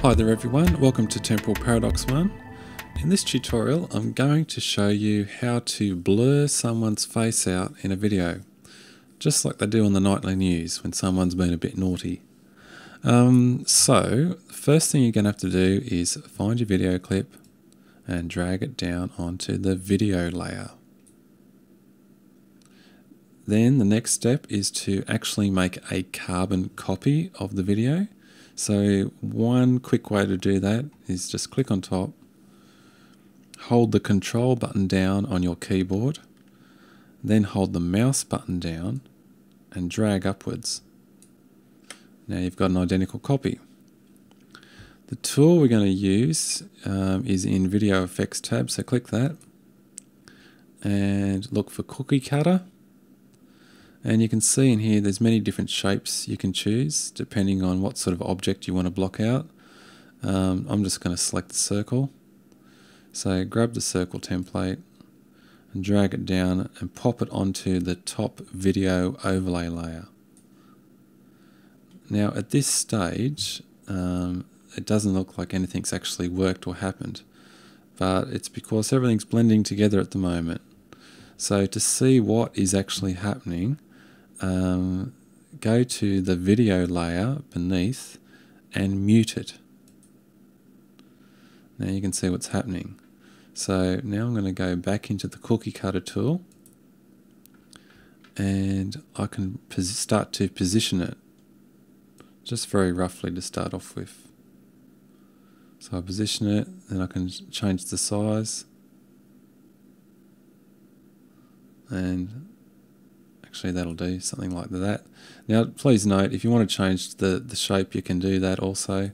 Hi there everyone, welcome to Temporal Paradox 1. In this tutorial I'm going to show you how to blur someone's face out in a video, just like they do on the nightly news when someone's been a bit naughty. So the first thing you're going to have to do is find your video clip and drag it down onto the video layer. Then the next step is to actually make a carbon copy of the video. So one quick way to do that is just click on top, hold the control button down on your keyboard, then hold the mouse button down and drag upwards. Now you've got an identical copy. The tool we're going to use is in Video Effects tab, so click that and look for Cookie Cutter. And you can see in here there's many different shapes you can choose depending on what sort of object you want to block out. I'm just going to select the circle. So grab the circle template and drag it down and pop it onto the top video overlay layer. Now at this stage it doesn't look like anything's actually worked or happened, but it's because everything's blending together at the moment. So to see what is actually happening, go to the video layer beneath and mute it. Now you can see what's happening. So now I'm going to go back into the Cookie Cutter tool and I can start to position it just very roughly to start off with. So I position it, then I can change the size, and actually that'll do something like that. Now please note, if you want to change the shape you can do that also.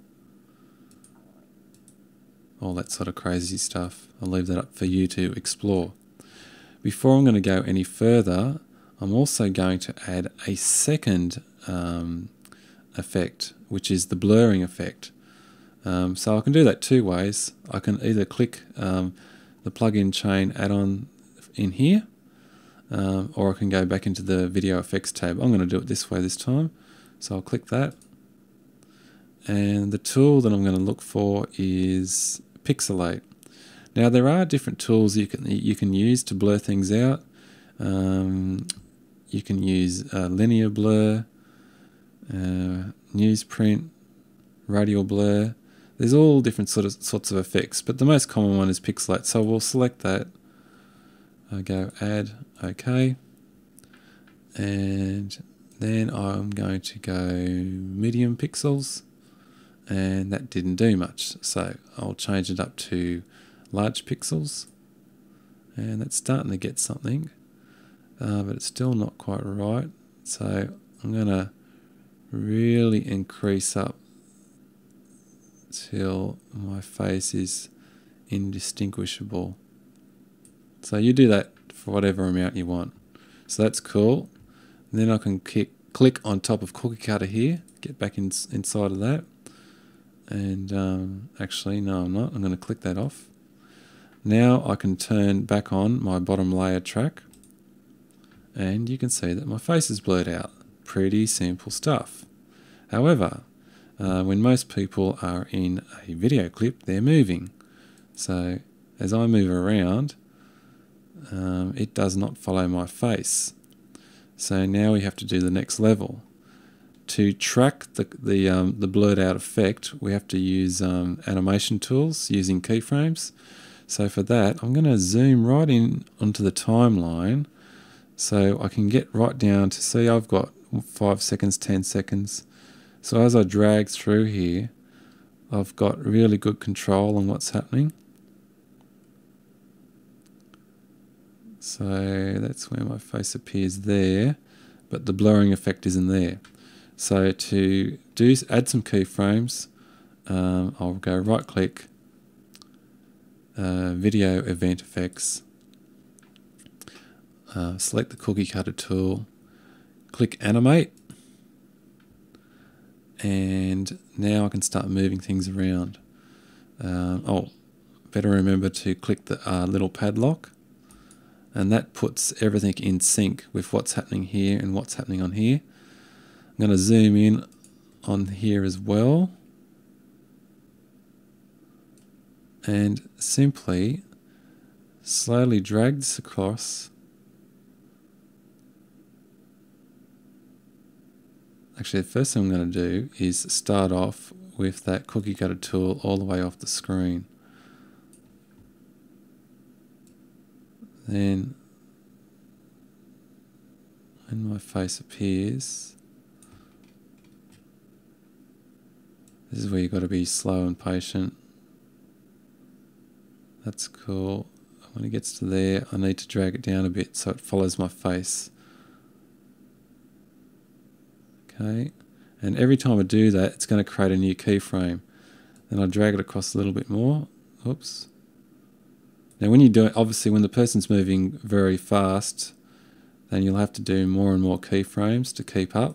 All that sort of crazy stuff. I'll leave that up for you to explore. Before I'm going to go any further, I'm also going to add a second effect, which is the blurring effect. So I can do that two ways. I can either click the plugin chain add-on in here, or I can go back into the Video Effects tab. I'm going to do it this way this time. So I'll click that. And the tool that I'm going to look for is Pixelate. Now there are different tools you can use to blur things out. You can use linear blur, newsprint, radial blur. There's all different sorts of effects, but the most common one is Pixelate. So we'll select that. I go add, OK, and then I'm going to go medium pixels, and that didn't do much, so I'll change it up to large pixels, and that's starting to get something, but it's still not quite right. So I'm going to really increase up till my face is indistinguishable. So you do that for whatever amount you want. So that's cool. And then I can click on top of Cookie Cutter here, get back inside of that. And actually, no, I'm not. I'm going to click that off. Now I can turn back on my bottom layer track. And you can see that my face is blurred out. Pretty simple stuff. However, when most people are in a video clip, they're moving. So as I move around, it does not follow my face. So now we have to do the next level. To track the blurred out effect, we have to use animation tools using keyframes. So for that, I'm going to zoom right in onto the timeline so I can get right down to see I've got 5 seconds, 10 seconds. So as I drag through here, I've got really good control on what's happening. So that's where my face appears there, but the blurring effect isn't there. So to add some keyframes, I'll go right click, Video Event Effects, select the Cookie Cutter tool, click Animate, and now I can start moving things around. Better remember to click the little padlock, and that puts everything in sync with what's happening here and what's happening on here. I'm going to zoom in on here as well. and simply slowly drag this across. Actually, the first thing I'm going to do is start off with that cookie cutter tool all the way off the screen. Then when my face appears, this is where you've got to be slow and patient. That's cool. When it gets to there, I need to drag it down a bit so it follows my face. Okay, and every time I do that, it's going to create a new keyframe. Then I drag it across a little bit more. Oops. Now when you do it, obviously when the person's moving very fast, then you'll have to do more and more keyframes to keep up.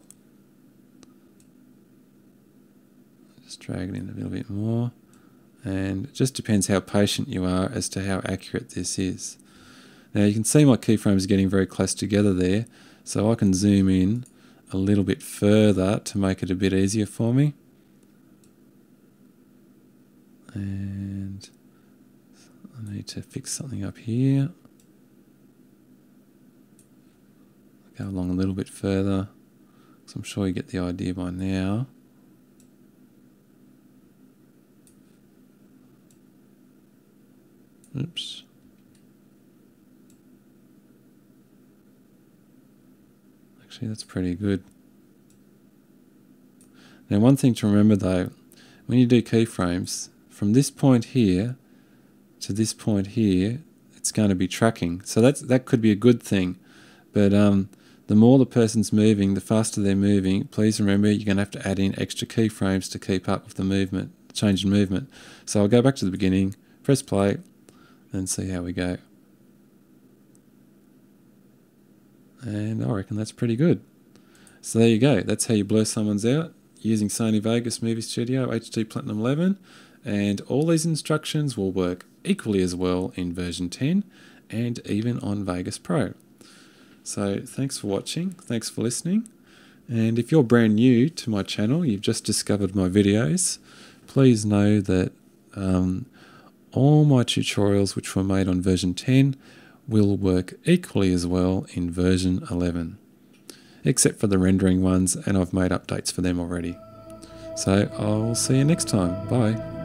Just drag it in a little bit more. And it just depends how patient you are as to how accurate this is. Now you can see my keyframes are getting very close together there, so I can zoom in a little bit further to make it a bit easier for me. And I need to fix something up here. Go along a little bit further, because I'm sure you get the idea by now. Oops. Actually, that's pretty good. Now, one thing to remember though, when you do keyframes, from this point here to this point here, it's going to be tracking. So that could be a good thing. But the more the person's moving, the faster they're moving, please remember you're going to have to add in extra keyframes to keep up with the movement, change in movement. So I'll go back to the beginning, press play, and see how we go. And I reckon that's pretty good. So there you go. That's how you blur someone's out using Sony Vegas Movie Studio HD Platinum 11. And all these instructions will work equally as well in version 10 and even on Vegas Pro. So thanks for watching. Thanks for listening. And if you're brand new to my channel, you've just discovered my videos, please know that all my tutorials which were made on version 10 will work equally as well in version 11, except for the rendering ones, and I've made updates for them already. So I'll see you next time. Bye.